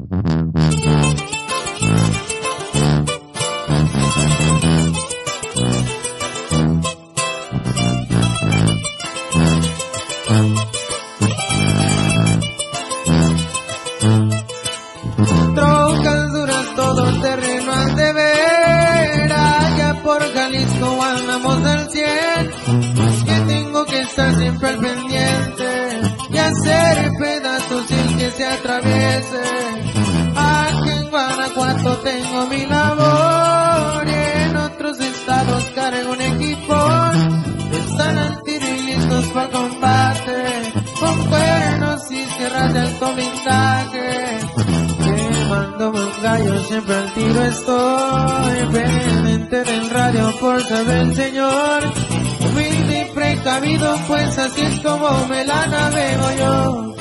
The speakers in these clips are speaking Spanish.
Trocas duras, todo terreno al deber. Allá por Jalisco andamos al 100. Es que tengo que estar siempre al pendiente y hacer pedazos sin que se atraviese. Aquí en Guanajuato tengo mi labor y en otros estados cargo un equipo. Están al tiro y listos para combate, con cuernos y sierras de alto blindaje. Quemándome un gallo, siempre al tiro estoy, pendiente del radio por saber el señor. Humilde y precavido, pues así es como me la navego yo.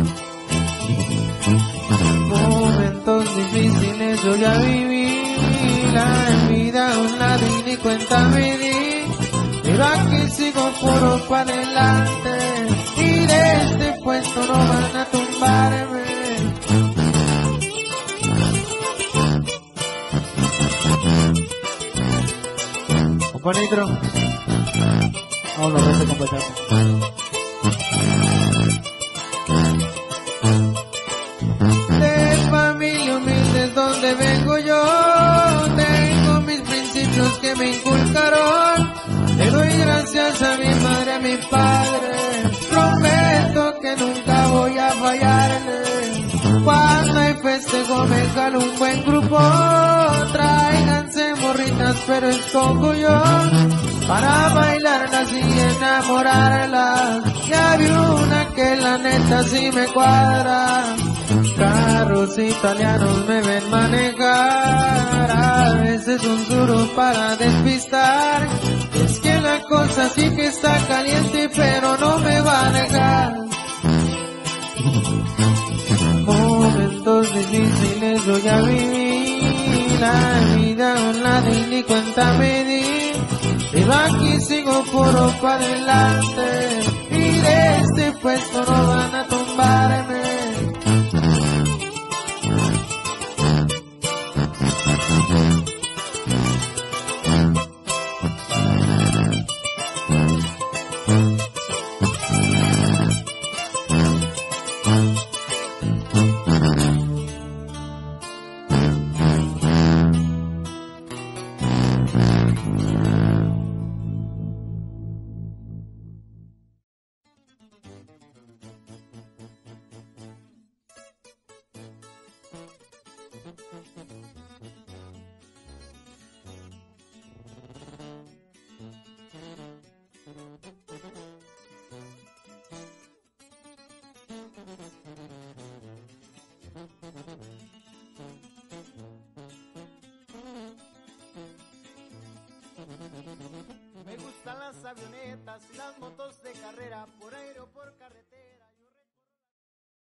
Momentos difíciles yo ya viví, la vida a un lado y ni cuenta me di. Pero aquí sigo puro para adelante y de este puesto no van a tumbarme. Compa Nitro, vámonos a este compachazo. De familia humilde es donde vengo yo, tengo mis principios que me inculcaron. Le doy gracias a mi madre, a mi padre, prometo que nunca voy a fallarle. Cuando hay festejo me jalo un buen grupo, tráiganse morritas pero escojo yo, para bailarlas y enamorarlas. Ya vi una que la neta sí me cuadra, carros italianos me ven manejar, a veces un duro para despistar. Es que la cosa sí que está caliente pero no me va a dejar. Momentos difíciles yo ya viví, la vida a un lado y ni cuenta me di. Pero aquí sigo puro para adelante y de este puesto no van a tumbarme. Me gustan las avionetas y las motos de carrera por aire o por carretera.